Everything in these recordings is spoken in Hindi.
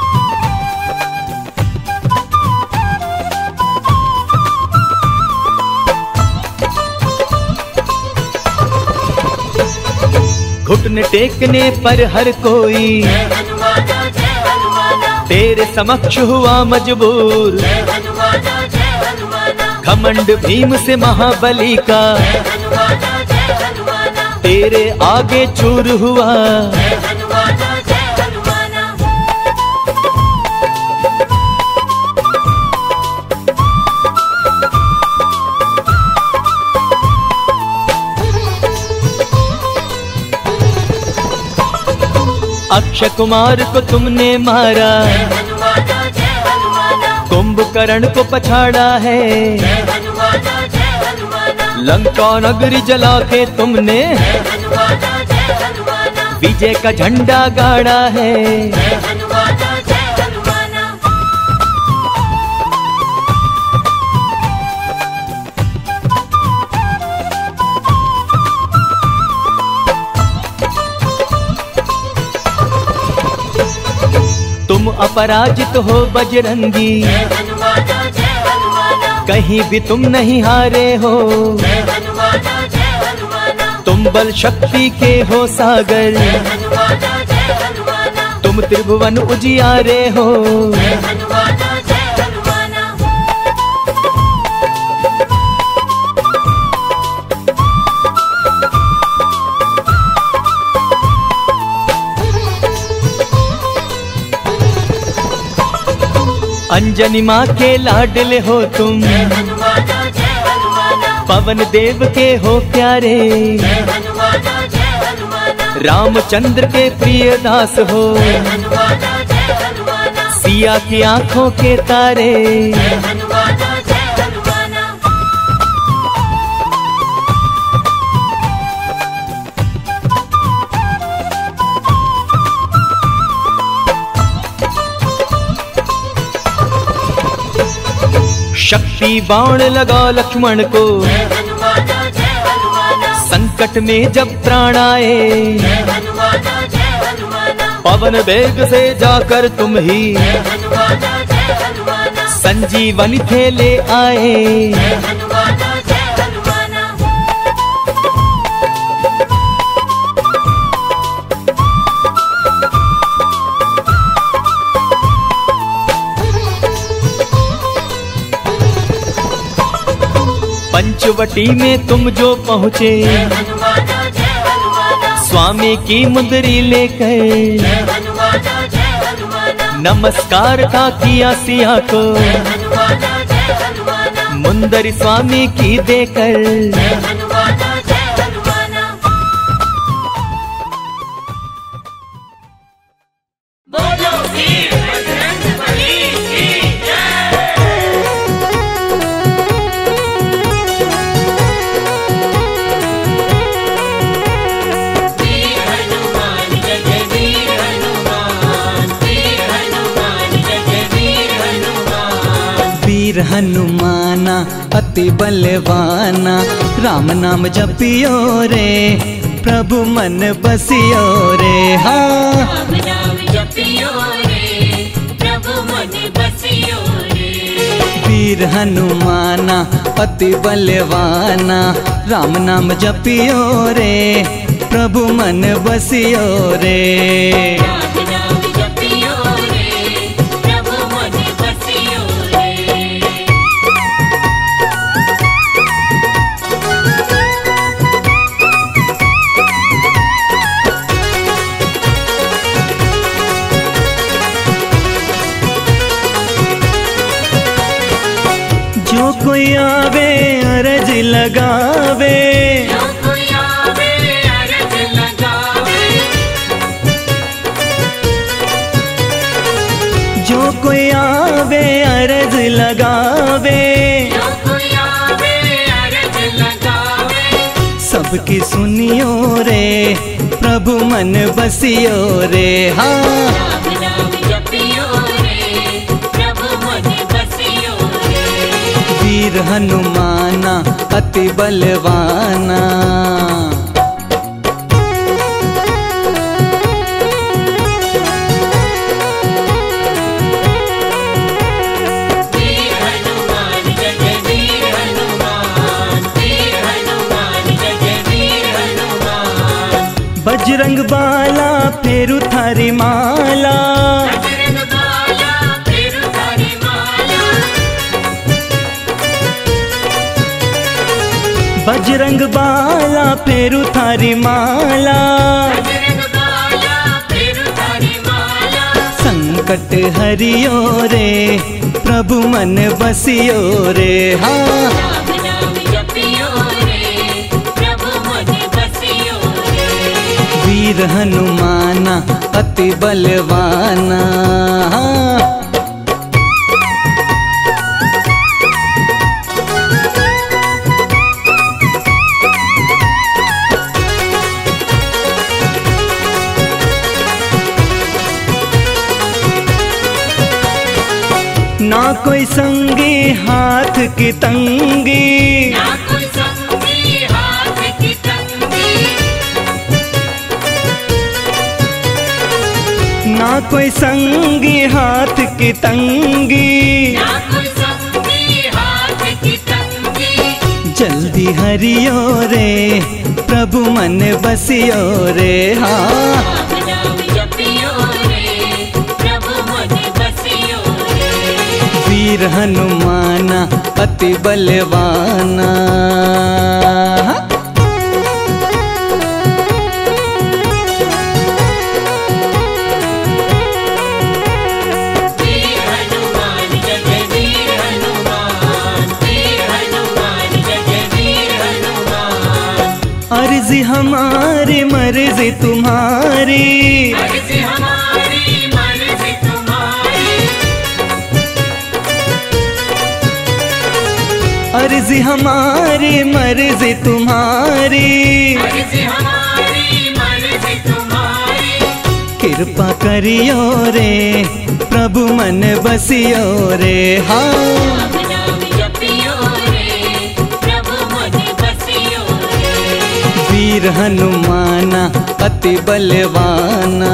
घुटने टेकने पर हर कोई जय हनुमाना जय हनुमाना, तेरे समक्ष हुआ मजबूर। जय हनुमाना जय हनुमाना, घमंड भीम से महाबली का जय हनुमाना जय हनुमाना, तेरे आगे चूर हुआ। जय हनुमाना जय हनुमाना। अक्षय कुमार को तुमने मारा, जय हनुमाना जय हनुमाना, कुंभकर्ण को पछाड़ा है। जय हनुमाना जय हनुमाना, लंका नगरी जला के तुमने जय हनुमाना जय हनुमाना, विजय का झंडा गाड़ा है। जय हनुमाना जय हनुमाना। अपराजित हो बजरंगी, जय हनुमाना जय हनुमाना, कहीं भी तुम नहीं हारे हो। जय हनुमाना जय हनुमाना, तुम बल शक्ति के हो सागर, जय हनुमाना जय हनुमाना, तुम त्रिभुवन उजियारे हो। जय हनुमाना जय हनुमाना। अंजनी माँ के लाडले हो तुम, जय हनुमाना जय हनुमाना, पवन देव के हो प्यारे। जय हनुमाना जय हनुमाना, रामचंद्र के प्रिय दास हो, जय हनुमाना जय हनुमाना, सिया की आंखों के तारे। जय हनुमाना जय हनुमाना। शक्ति बाण लगा लक्ष्मण को, जय हनुमाना जय हनुमाना, संकट में जब प्राण आए। जय हनुमाना जय हनुमाना, पवन वेग से जाकर तुम ही जय हनुमाना जय हनुमाना, संजीवनी थे ले आए। जय हनुमाना जय हनुमाना। पंचवटी में तुम जो पहुँचे, जय हनुमाना जय हनुमाना, स्वामी की मुंदरी लेकर। जय हनुमाना जय हनुमाना, नमस्कार था किया सिया को, जय हनुमाना जय हनुमाना, मुंदरी स्वामी की देकर। जय हनुमाना जय हनुमाना। बोलो वीर बजरंगबली की जय। वीर हनुमान जय जय वीर हनुमान, वीर हनुमान जय जय वीर हनुमान। वीर हनुमाना अति बलवाना, राम नाम जपियो रे प्रभु मन बसियो रे। हाँ राम नाम जपियो रे प्रभु मन बसियो रे। वीर हनुमाना अति बलवाना, राम नाम जपियो रे प्रभु मन बसियो रे। राम नाम जपियो रे प्रभु मन बसियो रे। जो कोई आवे अरज लगावे, जो कोई आवे अरज लगावे, जो कोई आवे अरज लगावे, जो कोई आवे अरज लगावे, सबकी सुनियो रे प्रभु मन बसियो रे। हाँ राम नाम जपियो रे प्रभु मन बसियो रे। वीर हनुमाना अति बलवाना, वीर हनुमान जय जय वीर हनुमान, वीर हनुमान जय जय वीर हनुमान। बजरंग बाला फेरु थारी माला, बजरंग बाला फेरु थारी माला, बजरंग बाला फेरु थारी माला। बजरंग बाला फेरु थारी माला। संकट हरियो रे प्रभु मन बसियो रे। हाँ राम नाम जपियो रे प्रभु मन बसियो रे। वीर हनुमाना अति बलवाना। ना कोई संगी हाथ की तंगी, ना कोई संगी हाथ की तंगी, ना कोई कोई संगी हाथ की तंगी, ना कोई संगी हाथ की तंगी। जल्दी हरियो रे प्रभु मन बसियो रे। हाँ राम नाम जपियो रे प्रभु मन बसियो रे। वीर हनुमाना अति बलवाना। वीर हनुमान जय जय वीर हनुमान, वीर हनुमान जय जय वीर हनुमान। अर्जी हमारी मर्जी तुम्हारी, अर्जी हमारी मर्जी तुम्हारी। अर्जी हमारी मर्जी तुम्हारी, अर्जी हमारी मर्जी तुम्हारी। कृपा करियो रे प्रभु मन बसियो रे। हाँ राम नाम जपियो रे प्रभु मन बसियो रे। वीर हनुमाना अति बलवाना।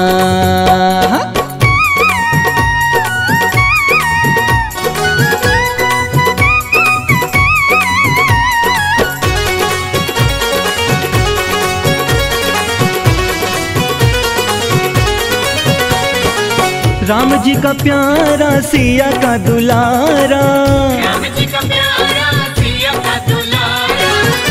राम जी का प्यारा सिया का दुलारा, राम जी का प्यारा सिया का दुलारा।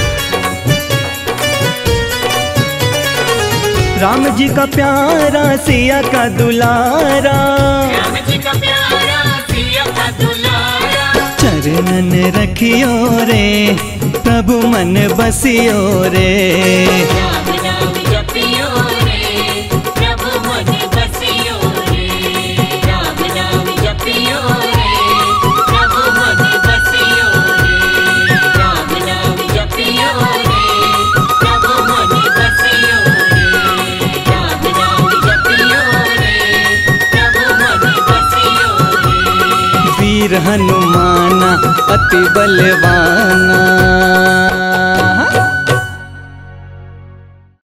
राम जी का प्यारा सिया का दुलारा। राम जी का प्यारा सिया का दुलारा। चरणन रखियो रे प्रभु मन बसियो रे। राम नाम जपियो रे प्रभु मन बसियो रे। राम नाम जपियो रे प्रभु मन बसियो रे। राम नाम जपियो रे प्रभु मन बसियो रे। राम नाम जपियो रे प्रभु मन बसियो रे। वीर हनुमाना अति बलवाना।